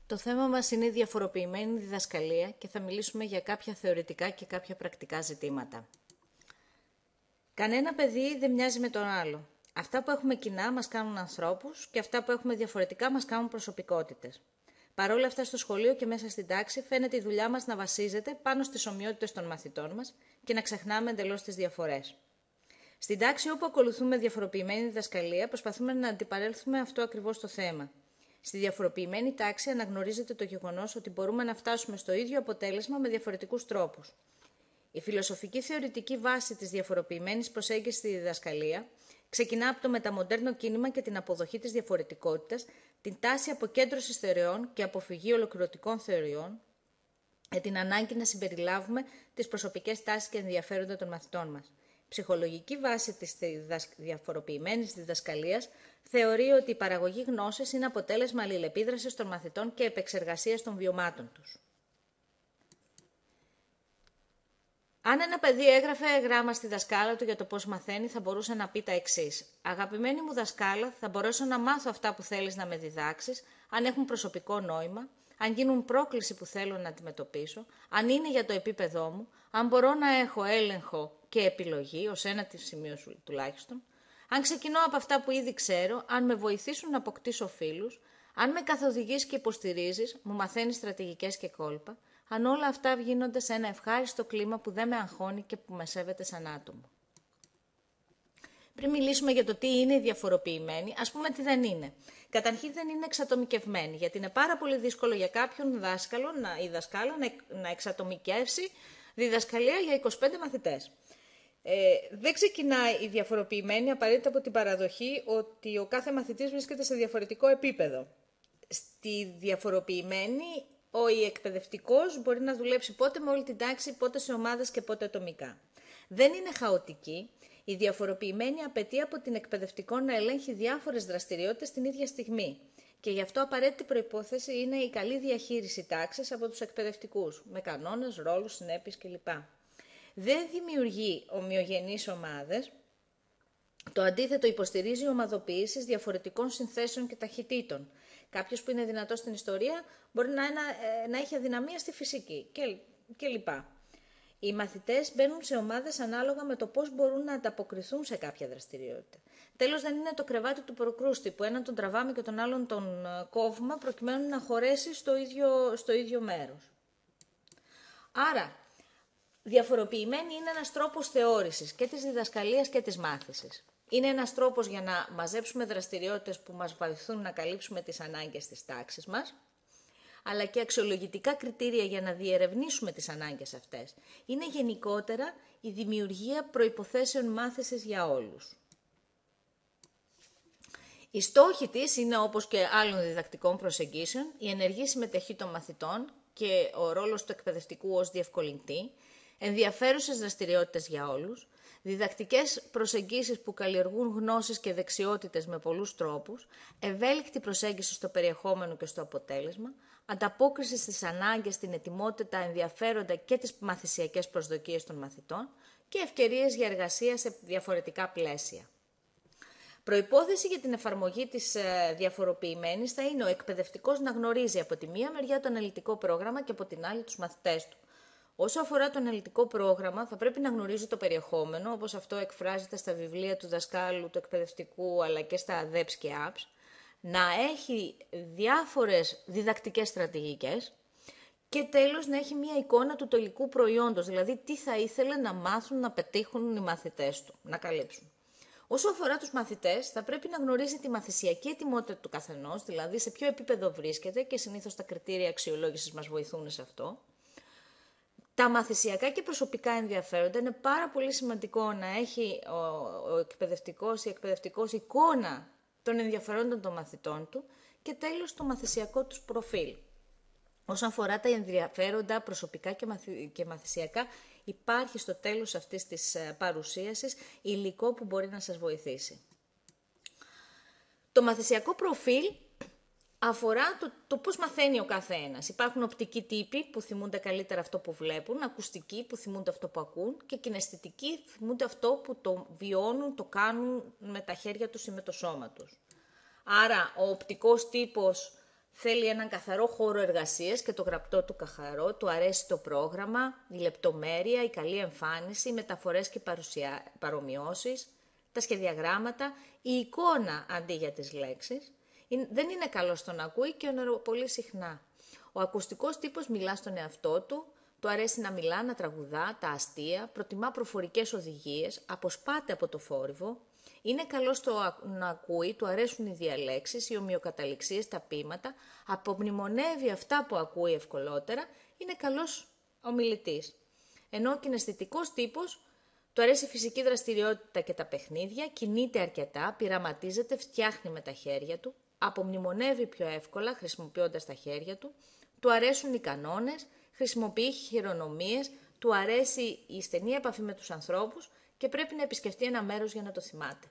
Το θέμα μας είναι η διαφοροποιημένη διδασκαλία και θα μιλήσουμε για κάποια θεωρητικά και κάποια πρακτικά ζητήματα. Κανένα παιδί δεν μοιάζει με τον άλλο. Αυτά που έχουμε κοινά μας κάνουν ανθρώπους και αυτά που έχουμε διαφορετικά μας κάνουν προσωπικότητες. Παρ' όλα αυτά, στο σχολείο και μέσα στην τάξη φαίνεται η δουλειά μας να βασίζεται πάνω στις ομοιότητες των μαθητών μας και να ξεχνάμε εντελώς τις διαφορές. Στην τάξη, όπου ακολουθούμε διαφοροποιημένη διδασκαλία, προσπαθούμε να αντιπαρέλθουμε αυτό ακριβώς το θέμα. Στη διαφοροποιημένη τάξη αναγνωρίζεται το γεγονός ότι μπορούμε να φτάσουμε στο ίδιο αποτέλεσμα με διαφορετικούς τρόπους. Η φιλοσοφική θεωρητική βάση της διαφοροποιημένης προσέγγισης στη διδασκαλία ξεκινά από το μεταμοντέρνο κίνημα και την αποδοχή της διαφορετικότητας, την τάση αποκέντρωσης θεωριών και αποφυγή ολοκληρωτικών θεωριών, για την ανάγκη να συμπεριλάβουμε τις προσωπικές τάσεις και ενδιαφέροντα των μαθητών μας. Η ψυχολογική βάση της διαφοροποιημένης διδασκαλίας θεωρεί ότι η παραγωγή γνώσης είναι αποτέλεσμα αλληλεπίδρασης των μαθητών και επεξεργασίας των βιωμάτων τους. Αν ένα παιδί έγραφε γράμμα στη δασκάλα του για το πώς μαθαίνει, θα μπορούσε να πει τα εξής. Αγαπημένη μου δασκάλα, θα μπορέσω να μάθω αυτά που θέλεις να με διδάξεις, αν έχουν προσωπικό νόημα, αν γίνουν πρόκληση που θέλω να αντιμετωπίσω, αν είναι για το επίπεδό μου, αν μπορώ να έχω έλεγχο και επιλογή, ως ένα σημείο τουλάχιστον, αν ξεκινώ από αυτά που ήδη ξέρω, αν με βοηθήσουν να αποκτήσω φίλους, αν με καθοδηγείς και υποστηρίζεις, μου μαθαίνεις στρατηγικές και κόλπα, αν όλα αυτά γίνονται σε ένα ευχάριστο κλίμα που δεν με αγχώνει και που με σέβεται σαν άτομο. Πριν μιλήσουμε για το τι είναι η διαφοροποιημένη, ας πούμε τι δεν είναι. Καταρχήν δεν είναι εξατομικευμένη, γιατί είναι πάρα πολύ δύσκολο για κάποιον δάσκαλο ή δασκάλα να εξατομικεύσει διδασκαλία για 25 μαθητές. Δεν ξεκινάει η διαφοροποιημένη απαραίτητα από την παραδοχή ότι ο κάθε μαθητής βρίσκεται σε διαφορετικό επίπεδο. Στη διαφοροποιημένη, ο εκπαιδευτικός μπορεί να δουλέψει πότε με όλη την τάξη, πότε σε ομάδες και πότε ατομικά. Δεν είναι χαοτική. Η διαφοροποιημένη απαιτεί από την εκπαιδευτικό να ελέγχει διάφορες δραστηριότητες την ίδια στιγμή. Και γι' αυτό απαραίτητη προϋπόθεση είναι η καλή διαχείριση τάξης από τους εκπαιδευτικούς, με κανόνες, ρόλους, συνέπειες κλπ. Δεν δημιουργεί ομοιογενείς ομάδες. Το αντίθετο υποστηρίζει ομαδοποίησεις διαφορετικών συνθέσεων και ταχυτήτων. Κάποιος που είναι δυνατός στην ιστορία μπορεί να έχει αδυναμία στη φυσική κλπ. Οι μαθητές μπαίνουν σε ομάδες ανάλογα με το πώς μπορούν να ανταποκριθούν σε κάποια δραστηριότητα. Τέλος, δεν είναι το κρεβάτι του προκρούστη που έναν τον τραβάμε και τον άλλον τον κόβουμε προκειμένου να χωρέσει στο ίδιο μέρος. Άρα, διαφοροποιημένη είναι ένας τρόπος θεώρησης και της διδασκαλίας και της μάθησης. Είναι ένας τρόπος για να μαζέψουμε δραστηριότητες που μας βοηθούν να καλύψουμε τις ανάγκες της τάξης μας, αλλά και αξιολογητικά κριτήρια για να διερευνήσουμε τις ανάγκες αυτές. Είναι γενικότερα η δημιουργία προϋποθέσεων μάθησης για όλους. Η στόχη της είναι, όπως και άλλων διδακτικών προσεγγίσεων, η ενεργή συμμετοχή των μαθητών και ο ρόλος του εκπαιδευτικού ως διευκολυντή, ενδιαφέρουσες δραστηριότητες για όλους, διδακτικές προσεγγίσεις που καλλιεργούν γνώσεις και δεξιότητες με πολλούς τρόπους, ευέλικτη προσέγγιση στο περιεχόμενο και στο αποτέλεσμα, ανταπόκριση στις ανάγκες, την ετοιμότητα, ενδιαφέροντα και τις μαθησιακές προσδοκίες των μαθητών και ευκαιρίες για εργασία σε διαφορετικά πλαίσια. Προϋπόθεση για την εφαρμογή της διαφοροποιημένης θα είναι ο εκπαιδευτικός να γνωρίζει από τη μία μεριά το αναλυτικό πρόγραμμα και από την άλλη τους μαθητές του. Όσο αφορά το αναλυτικό πρόγραμμα, θα πρέπει να γνωρίζει το περιεχόμενο, όπως αυτό εκφράζεται στα βιβλία του δασκάλου, του εκπαιδευτικού, αλλά και στα ADEPS και apps, να έχει διάφορες διδακτικές στρατηγικές και τέλος να έχει μια εικόνα του τελικού προϊόντος, δηλαδή τι θα ήθελε να μάθουν, να πετύχουν οι μαθητές του, να καλύψουν. Όσο αφορά τους μαθητές, θα πρέπει να γνωρίζει τη μαθησιακή ετοιμότητα του καθενός, δηλαδή σε ποιο επίπεδο βρίσκεται και συνήθως τα κριτήρια αξιολόγησης μας βοηθούν σε αυτό. Τα μαθησιακά και προσωπικά ενδιαφέροντα είναι πάρα πολύ σημαντικό να έχει ο εκπαιδευτικός ή εκπαιδευτικός εικόνα των ενδιαφερόντων των μαθητών του και τέλος το μαθησιακό τους προφίλ. Όσον αφορά τα ενδιαφέροντα προσωπικά και μαθησιακά, υπάρχει στο τέλος αυτής της παρουσίασης υλικό που μπορεί να σας βοηθήσει. Το μαθησιακό προφίλ αφορά το πώς μαθαίνει ο καθένας. Υπάρχουν οπτικοί τύποι που θυμούνται καλύτερα αυτό που βλέπουν, ακουστικοί που θυμούνται αυτό που ακούν και κιναισθητικοί θυμούνται αυτό που το βιώνουν, το κάνουν με τα χέρια τους ή με το σώμα τους. Άρα ο οπτικός τύπος θέλει έναν καθαρό χώρο εργασίας και το γραπτό του καθαρό, του αρέσει το πρόγραμμα, η λεπτομέρεια, η καλή εμφάνιση, οι μεταφορές και παρομοιώσεις, τα σχεδιαγράμματα, η εικόνα αντί για τις λέξεις. Δεν είναι καλό στο να ακούει και πολύ συχνά. Ο ακουστικός τύπος μιλά στον εαυτό του αρέσει να μιλά, να τραγουδά, τα αστεία, προτιμά προφορικές οδηγίες, αποσπάται από το θόρυβο, είναι καλό στο να ακούει, του αρέσουν οι διαλέξεις, οι ομοιοκαταληξίες, τα ποίηματα, απομνημονεύει αυτά που ακούει ευκολότερα, είναι καλός ομιλητής. Ενώ ο κιναισθητικός τύπος του αρέσει η φυσική δραστηριότητα και τα παιχνίδια, κινείται αρκετά, πειραματίζεται, φτιάχνει με τα χέρια του, απομνημονεύει πιο εύκολα χρησιμοποιώντας τα χέρια του αρέσουν οι κανόνες, χρησιμοποιεί χειρονομίες, του αρέσει η στενή επαφή με τους ανθρώπους και πρέπει να επισκεφτεί ένα μέρος για να το θυμάται.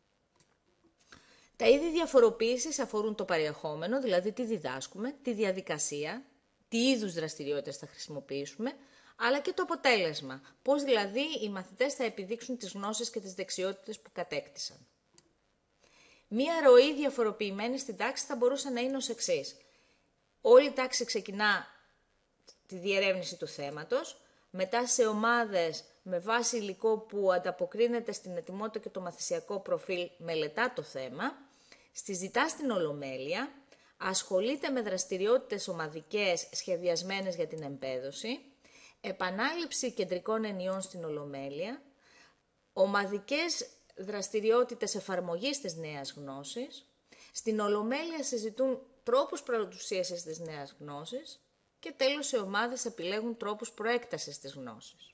Τα είδη διαφοροποίησης αφορούν το περιεχόμενο, δηλαδή τι διδάσκουμε, τη διαδικασία, τι είδους δραστηριότητες θα χρησιμοποιήσουμε, αλλά και το αποτέλεσμα, πώς δηλαδή οι μαθητές θα επιδείξουν τις γνώσεις και τις δεξιότητες που κατέκτησαν. Μία ροή διαφοροποιημένη στην τάξη θα μπορούσε να είναι ως εξής. Όλη η τάξη ξεκινά τη διερεύνηση του θέματος, μετά σε ομάδες με βάση υλικό που ανταποκρίνεται στην ετοιμότητα και το μαθησιακό προφίλ μελετά το θέμα, συζητά στην Ολομέλεια, ασχολείται με δραστηριότητες ομαδικές σχεδιασμένες για την εμπέδωση, επανάληψη κεντρικών ενιών στην Ολομέλεια, ομαδικές δραστηριότητες εφαρμογής της νέας γνώσης, στην Ολομέλεια συζητούν τρόπους παρουσίασης της νέας γνώσης και τέλος οι ομάδες επιλέγουν τρόπους προέκτασης της γνώσης.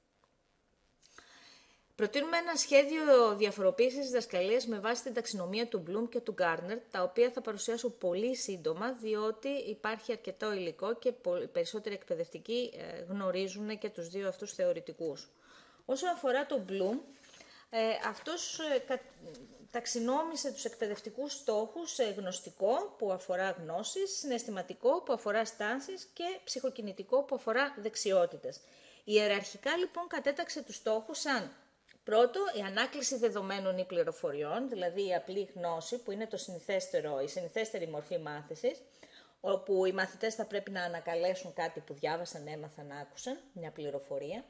Προτείνουμε ένα σχέδιο διαφοροποίησης διδασκαλίας με βάση την ταξινομία του Bloom και του Gardner, τα οποία θα παρουσιάσω πολύ σύντομα, διότι υπάρχει αρκετό υλικό και περισσότεροι εκπαιδευτικοί γνωρίζουν και τους δύο αυτούς θεωρητικούς. Όσον αφορά τον Bloom, αυτός ταξινόμησε τους εκπαιδευτικούς στόχους σε γνωστικό που αφορά γνώσεις, συναισθηματικό που αφορά στάσεις και ψυχοκινητικό που αφορά δεξιότητες. Ιεραρχικά λοιπόν κατέταξε τους στόχους σαν πρώτο, η ανάκληση δεδομένων ή πληροφοριών, δηλαδή η απλή γνώση που είναι το συνηθέστερο, η συνηθέστερη μορφή μάθησης, όπου οι μαθητές θα πρέπει να ανακαλέσουν κάτι που διάβασαν, έμαθαν, άκουσαν, μια πληροφορία.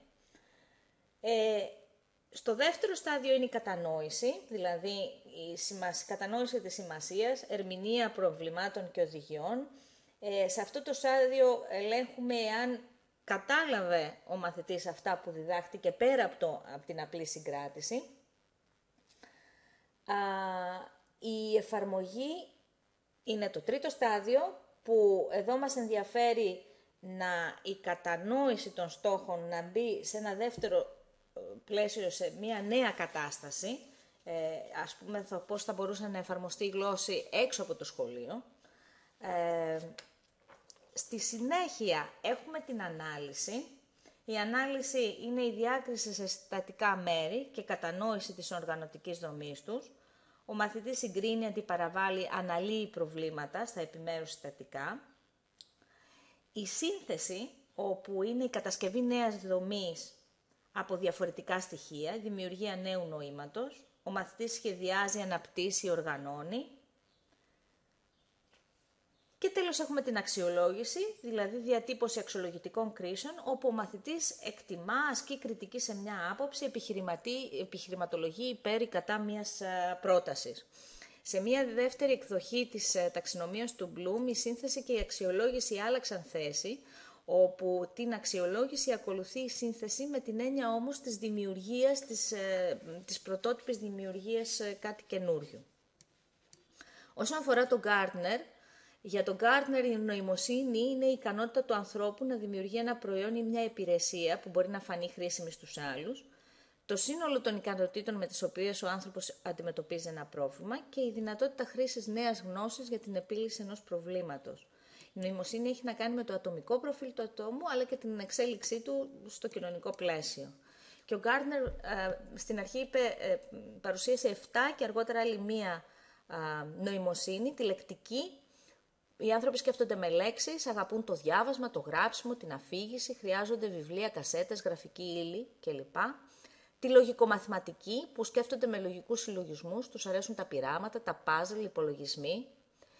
Στο δεύτερο στάδιο είναι η κατανόηση, δηλαδή η κατανόηση της σημασίας, ερμηνεία προβλημάτων και οδηγιών. Σε αυτό το στάδιο ελέγχουμε εάν κατάλαβε ο μαθητής αυτά που διδάχτηκε πέρα από την απλή συγκράτηση. Η εφαρμογή είναι το τρίτο στάδιο, που εδώ μας ενδιαφέρει η κατανόηση των στόχων να μπει σε ένα δεύτερο πλαίσιο, σε μια νέα κατάσταση, ας πούμε πώς θα μπορούσε να εφαρμοστεί η γλώσσα έξω από το σχολείο. Στη συνέχεια έχουμε την ανάλυση. Η ανάλυση είναι η διάκριση σε συστατικά μέρη και κατανόηση της οργανωτικής δομής τους. Ο μαθητής συγκρίνει, αντιπαραβάλλει, αναλύει προβλήματα στα επιμέρους συστατικά. Η σύνθεση, όπου είναι η κατασκευή νέας δομής από διαφορετικά στοιχεία, η δημιουργία νέου νοήματος. Ο μαθητής σχεδιάζει, αναπτύσσει, οργανώνει. Και τέλος έχουμε την αξιολόγηση, δηλαδή διατύπωση αξιολογητικών κρίσεων, όπου ο μαθητής εκτιμά, ασκεί κριτική σε μια άποψη, επιχειρηματολογεί υπέρ ή κατά μιας πρότασης. Σε μια δεύτερη εκδοχή της ταξινομίας του Bloom, η σύνθεση και η αξιολόγηση άλλαξαν θέση, όπου την αξιολόγηση ακολουθεί η σύνθεση με την έννοια όμως της δημιουργίας, της πρωτότυπης δημιουργίας κάτι καινούριου. Όσον αφορά τον Gardner, για τον Gardner η νοημοσύνη είναι η ικανότητα του ανθρώπου να δημιουργεί ένα προϊόν ή μια υπηρεσία που μπορεί να φανεί χρήσιμη στους άλλους, το σύνολο των ικανοτήτων με τις οποίες ο άνθρωπος αντιμετωπίζει ένα πρόβλημα και η δυνατότητα χρήσης νέας γνώσης για την επίλυση ενός προβλήματος. Η νοημοσύνη έχει να κάνει με το ατομικό προφίλ του ατόμου, αλλά και την εξέλιξή του στο κοινωνικό πλαίσιο. Και ο Gardner στην αρχή παρουσίασε 7 και αργότερα άλλη μία νοημοσύνη, τη λεκτική. Οι άνθρωποι σκέφτονται με λέξεις, αγαπούν το διάβασμα, το γράψιμο, την αφήγηση, χρειάζονται βιβλία, κασέτες, γραφική ύλη κλπ. Τη λογικομαθηματική, που σκέφτονται με λογικούς συλλογισμούς, τους αρέσουν τα πειράματα, τα πάζλ, οι υπολογισμοί.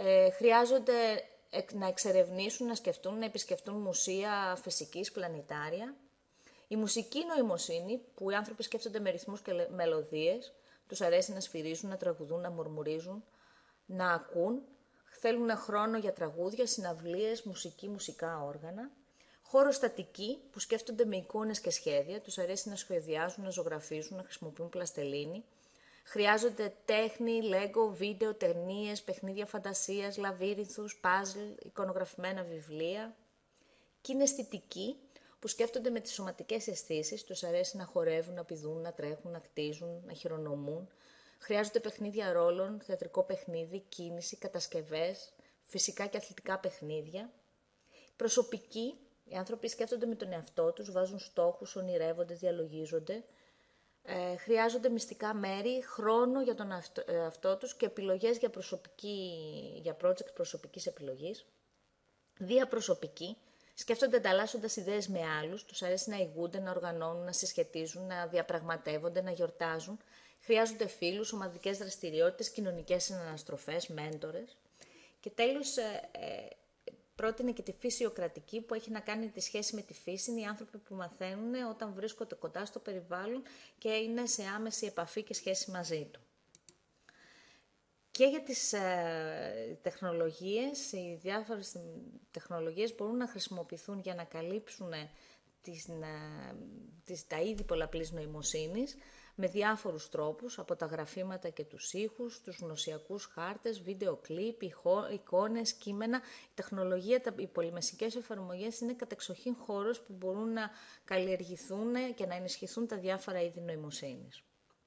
Χρειάζονται να εξερευνήσουν, να σκεφτούν, να επισκεφτούν μουσεία φυσικής, πλανητάρια. Η μουσική νοημοσύνη, που οι άνθρωποι σκέφτονται με ρυθμούς και μελωδίες, τους αρέσει να σφυρίζουν, να τραγουδούν, να μουρμουρίζουν, να ακούν, θέλουν χρόνο για τραγούδια, συναυλίες, μουσική, μουσικά όργανα. Χωροστατικοί, που σκέφτονται με εικόνες και σχέδια, τους αρέσει να σχεδιάζουν, να ζωγραφίζουν, να χρησιμοποιούν πλαστελίνη. Χρειάζονται τέχνη, λέγκο, βίντεο, ταινίες, παιχνίδια φαντασίας, λαβύρινθους, παζλ, εικονογραφημένα βιβλία. Κιναισθητικοί, που σκέφτονται με τις σωματικές αισθήσεις, τους αρέσει να χορεύουν, να πηδούν, να τρέχουν, να κτίζουν, να χειρονομούν. Χρειάζονται παιχνίδια ρόλων, θεατρικό παιχνίδι, κίνηση, κατασκευές, φυσικά και αθλητικά παιχνίδια. Προσωπικοί, οι άνθρωποι σκέφτονται με τον εαυτό τους, βάζουν στόχους, ονειρεύονται, διαλογίζονται. Χρειάζονται μυστικά μέρη, χρόνο για τον εαυτό τους και επιλογές για project προσωπικής επιλογής. Διαπροσωπικοί, σκέφτονται ανταλλάσσοντας ιδέες με άλλους, τους αρέσει να ηγούνται, να οργανώνουν, να συσχετίζουν, να διαπραγματεύονται, να γιορτάζουν. Χρειάζονται φίλους, ομαδικές δραστηριότητες, κοινωνικές συναναστροφές, μέντορες. Και τέλος, πρότεινε και τη φυσιοκρατική, που έχει να κάνει τη σχέση με τη φύση. Είναι οι άνθρωποι που μαθαίνουν όταν βρίσκονται κοντά στο περιβάλλον και είναι σε άμεση επαφή και σχέση μαζί του. Και για τις τεχνολογίες, οι διάφορες τεχνολογίες μπορούν να χρησιμοποιηθούν για να καλύψουν τα είδη πολλαπλής νοημοσύνης με διάφορους τρόπους, από τα γραφήματα και τους ήχους, τους γνωσιακούς χάρτες, βίντεο κλιπ, εικόνες, κείμενα. Η τεχνολογία, οι πολυμεσικές εφαρμογές είναι κατεξοχήν χώρος που μπορούν να καλλιεργηθούν και να ενισχυθούν τα διάφορα είδη νοημοσύνης.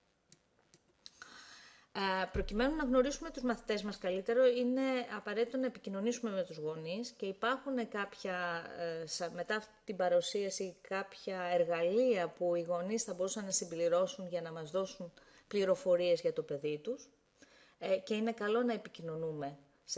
Προκειμένου να γνωρίσουμε τους μαθητές μας καλύτερο, είναι απαραίτητο να επικοινωνήσουμε με τους γονείς και υπάρχουν κάποια, μετά την παρουσίαση, κάποια εργαλεία που οι γονείς θα μπορούσαν να συμπληρώσουν για να μας δώσουν πληροφορίες για το παιδί τους και είναι καλό να επικοινωνούμε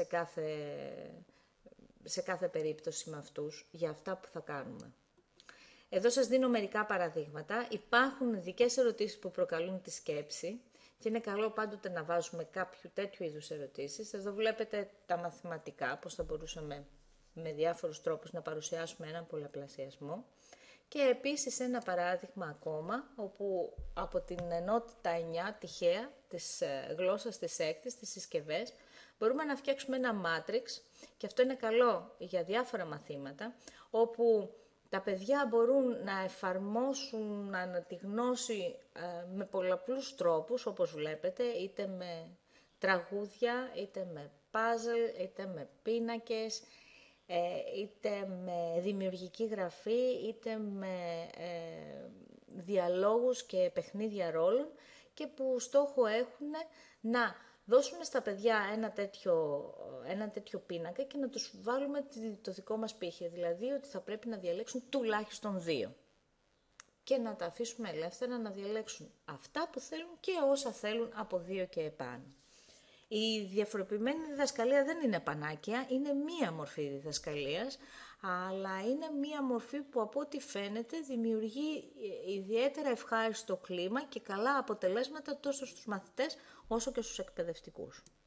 σε κάθε περίπτωση με αυτούς για αυτά που θα κάνουμε. Εδώ σας δίνω μερικά παραδείγματα. Υπάρχουν ειδικές ερωτήσεις που προκαλούν τη σκέψη. Και είναι καλό πάντοτε να βάζουμε κάποιο τέτοιου είδους ερωτήσεις. Εδώ βλέπετε τα μαθηματικά, πώς θα μπορούσαμε με διάφορους τρόπους να παρουσιάσουμε έναν πολλαπλασιασμό. Και επίσης ένα παράδειγμα ακόμα, όπου από την ενότητα 9, τυχαία, της γλώσσας της έκτης, τις συσκευές, μπορούμε να φτιάξουμε ένα μάτριξ, και αυτό είναι καλό για διάφορα μαθήματα, όπου τα παιδιά μπορούν να εφαρμόσουν τη γνώση με πολλαπλούς τρόπους, όπως βλέπετε, είτε με τραγούδια, είτε με puzzle, είτε με πίνακες, είτε με δημιουργική γραφή, είτε με διαλόγους και παιχνίδια ρόλων, και που στόχο έχουν να δώσουμε στα παιδιά ένα τέτοιο πίνακα και να τους βάλουμε το δικό μας πύχη, δηλαδή ότι θα πρέπει να διαλέξουν τουλάχιστον 2 και να τα αφήσουμε ελεύθερα να διαλέξουν αυτά που θέλουν και όσα θέλουν από 2 και επάνω. Η διαφοροποιημένη διδασκαλία δεν είναι πανάκια, είναι μία μορφή διδασκαλίας, αλλά είναι μία μορφή που από ό,τι φαίνεται δημιουργεί ιδιαίτερα ευχάριστο κλίμα και καλά αποτελέσματα τόσο στους μαθητές όσο και στους εκπαιδευτικούς.